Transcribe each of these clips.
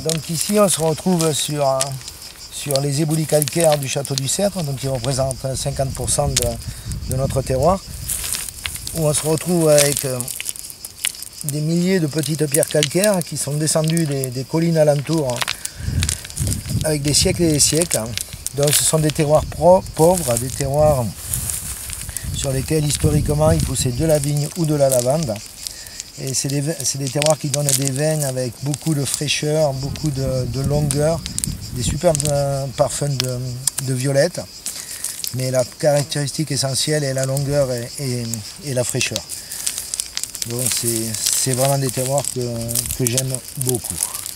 Donc ici on se retrouve sur les éboulis calcaires du château du Cèdre, donc qui représentent 50% de notre terroir, où on se retrouve avec des milliers de petites pierres calcaires qui sont descendues des collines alentours avec des siècles et des siècles. Donc ce sont des terroirs pauvres, des terroirs sur lesquels historiquement il poussait de la vigne ou de la lavande. Et c'est des terroirs qui donnent des vins avec beaucoup de fraîcheur, beaucoup de longueur, des superbes parfums de violette. Mais la caractéristique essentielle est la longueur et la fraîcheur. Donc c'est vraiment des terroirs que j'aime beaucoup.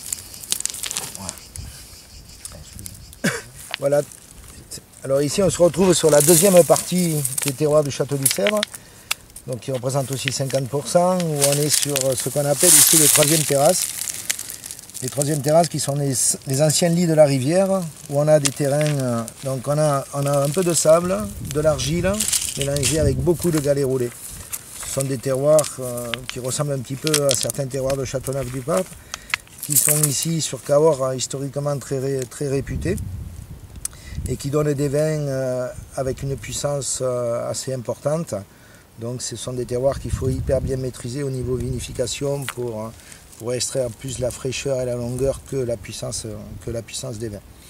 Voilà. Alors ici on se retrouve sur la deuxième partie des terroirs du château du Cèdre, donc qui représente aussi 50%, où on est sur ce qu'on appelle ici les troisièmes terrasses. Les troisièmes terrasses qui sont les anciens lits de la rivière, où on a des terrains, donc on a un peu de sable, de l'argile, mélangé avec beaucoup de galets roulés. Ce sont des terroirs qui ressemblent un petit peu à certains terroirs de Châteauneuf-du-Pape, qui sont ici sur Cahors historiquement très réputés, et qui donnent des vins avec une puissance assez importante. Donc ce sont des terroirs qu'il faut hyper bien maîtriser au niveau vinification pour extraire plus la fraîcheur et la longueur que la puissance des vins.